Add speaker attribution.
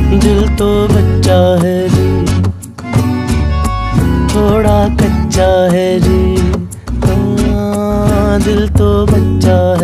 Speaker 1: दिल तो बच्चा है जी, थोड़ा कच्चा है जी, हाँ दिल तो बच्चा